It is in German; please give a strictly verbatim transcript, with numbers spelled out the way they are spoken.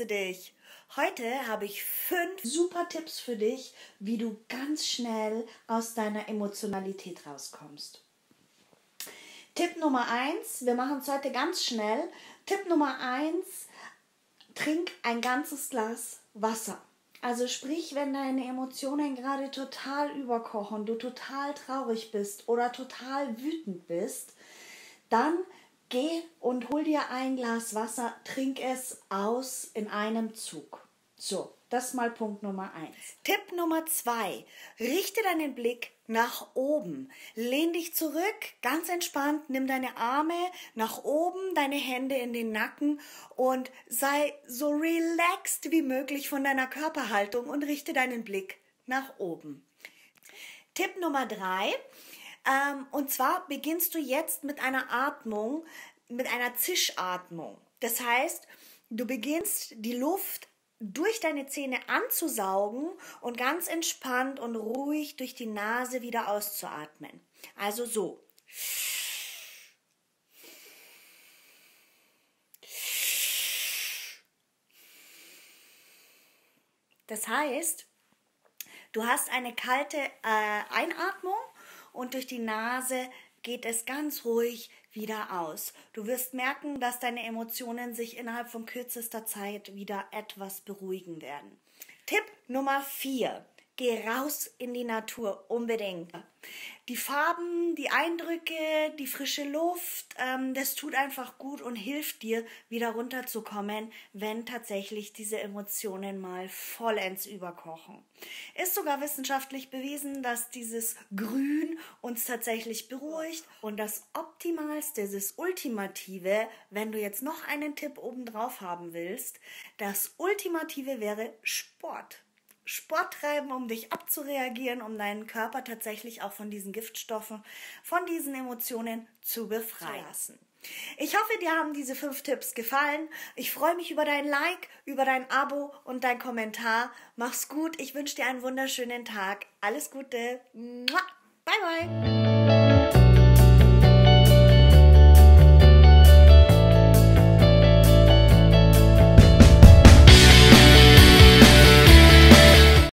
grüße dich. Heute habe ich fünf super Tipps für dich, wie du ganz schnell aus deiner Emotionalität rauskommst. Tipp Nummer eins, wir machen es heute ganz schnell. Tipp Nummer eins, trink ein ganzes Glas Wasser. Also sprich, wenn deine Emotionen gerade total überkochen, du total traurig bist oder total wütend bist, dann geh und hol dir ein Glas Wasser, trink es aus in einem Zug. So, das ist mal Punkt Nummer eins. Tipp Nummer zwei, richte deinen Blick nach oben. Lehn dich zurück, ganz entspannt, nimm deine Arme nach oben, deine Hände in den Nacken und sei so relaxed wie möglich von deiner Körperhaltung und richte deinen Blick nach oben. Tipp Nummer drei, ähm, und zwar beginnst du jetzt mit einer Atmung, mit einer Zischatmung. Das heißt, du beginnst die Luft durch deine Zähne anzusaugen und ganz entspannt und ruhig durch die Nase wieder auszuatmen. Also so. Das heißt, du hast eine kalte äh, Einatmung und durch die Nase geht es ganz ruhig wieder aus. Du wirst merken, dass deine Emotionen sich innerhalb von kürzester Zeit wieder etwas beruhigen werden. Tipp Nummer vier. Geh raus in die Natur, unbedingt. Die Farben, die Eindrücke, die frische Luft, ähm, das tut einfach gut und hilft dir, wieder runterzukommen, wenn tatsächlich diese Emotionen mal vollends überkochen. Ist sogar wissenschaftlich bewiesen, dass dieses Grün uns tatsächlich beruhigt. Und das Optimalste, das Ultimative, wenn du jetzt noch einen Tipp obendrauf haben willst, das Ultimative wäre Sport. Sport treiben, um dich abzureagieren, um deinen Körper tatsächlich auch von diesen Giftstoffen, von diesen Emotionen zu befreien. Ich hoffe, dir haben diese fünf Tipps gefallen. Ich freue mich über dein Like, über dein Abo und dein Kommentar. Mach's gut, ich wünsche dir einen wunderschönen Tag. Alles Gute. Bye, bye.